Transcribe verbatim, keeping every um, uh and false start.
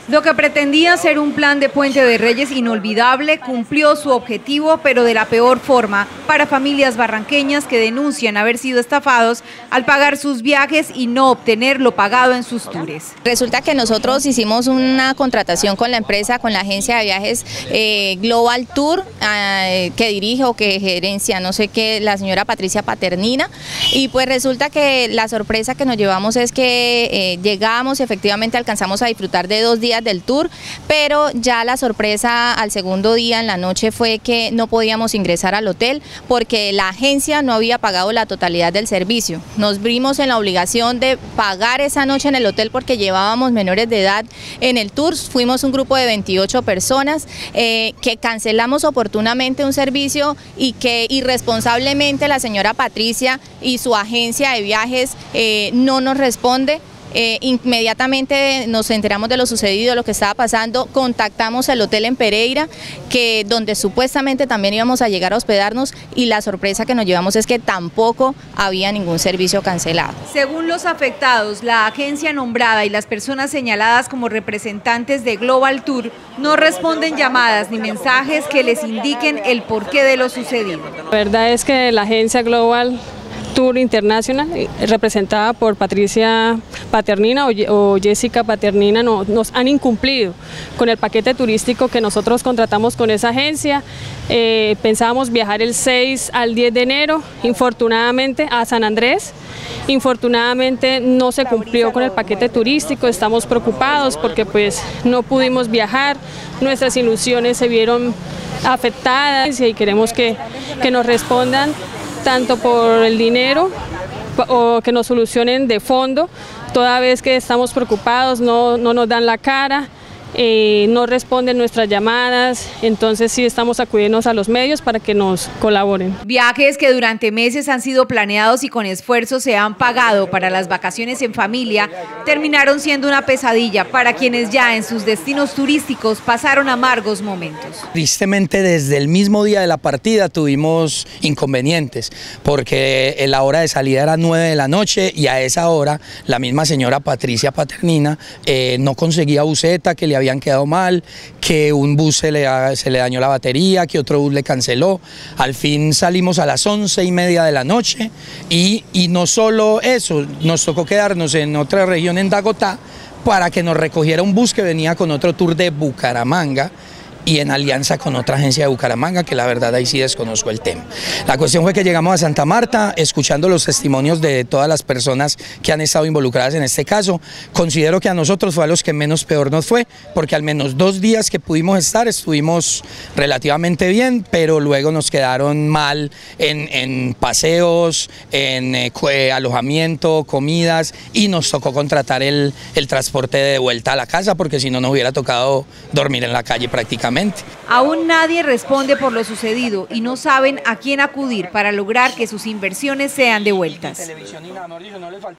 Lo que pretendía ser un plan de Puente de Reyes inolvidable cumplió su objetivo, pero de la peor forma, para familias barranqueñas que denuncian haber sido estafados al pagar sus viajes y no obtener lo pagado en sus tours. Resulta que nosotros hicimos una contratación con la empresa, con la agencia de viajes eh, Global Tour, eh, que dirige o que gerencia, no sé qué, la señora Patricia Paternina, y pues resulta que la sorpresa que nos llevamos es que eh, llegamos y efectivamente alcanzamos a disfrutar de dos días del tour, pero ya la sorpresa al segundo día en la noche fue que no podíamos ingresar al hotel porque la agencia no había pagado la totalidad del servicio. Nos vimos en la obligación de pagar esa noche en el hotel porque llevábamos menores de edad en el tour. Fuimos un grupo de veintiocho personas eh, que cancelamos oportunamente un servicio y que irresponsablemente la señora Patricia y su agencia de viajes eh, no nos responde. Eh, inmediatamente nos enteramos de lo sucedido, lo que estaba pasando, contactamos al hotel en Pereira, que donde supuestamente también íbamos a llegar a hospedarnos, y la sorpresa que nos llevamos es que tampoco había ningún servicio cancelado. Según los afectados, la agencia nombrada y las personas señaladas como representantes de Global Tour no responden llamadas ni mensajes que les indiquen el porqué de lo sucedido. La verdad es que la agencia Global Tour International, representada por Patricia Paternina o Jessica Paternina, no, nos han incumplido con el paquete turístico que nosotros contratamos con esa agencia. Eh, pensábamos viajar el seis al diez de enero, infortunadamente a San Andrés. Infortunadamente no se cumplió con el paquete turístico, estamos preocupados porque pues no pudimos viajar, nuestras ilusiones se vieron afectadas y queremos que, que nos respondan tanto por el dinero o que nos solucionen de fondo, toda vez que estamos preocupados, no, no nos dan la cara, eh, no responden nuestras llamadas, entonces sí estamos acudiendo a los medios para que nos colaboren. Viajes que durante meses han sido planeados y con esfuerzo se han pagado para las vacaciones en familia, terminaron siendo una pesadilla para quienes ya en sus destinos turísticos pasaron amargos momentos. Tristemente, desde el mismo día de la partida tuvimos inconvenientes, porque la hora de salida era nueve de la noche y a esa hora la misma señora Patricia Paternina eh, no conseguía buseta, que le había habían quedado mal, que un bus se le, se le dañó la batería, que otro bus le canceló. Al fin salimos a las once y media de la noche y, y no solo eso, nos tocó quedarnos en otra región en Dagotá para que nos recogiera un bus que venía con otro tour de Bucaramanga y en alianza con otra agencia de Bucaramanga, que la verdad ahí sí desconozco el tema. La cuestión fue que llegamos a Santa Marta, escuchando los testimonios de todas las personas que han estado involucradas en este caso. Considero que a nosotros fue a los que menos peor nos fue, porque al menos dos días que pudimos estar estuvimos relativamente bien, pero luego nos quedaron mal en, en paseos, en eh, alojamiento, comidas, y nos tocó contratar el, el transporte de vuelta a la casa, porque si no nos hubiera tocado dormir en la calle prácticamente. Aún nadie responde por lo sucedido y no saben a quién acudir para lograr que sus inversiones sean devueltas.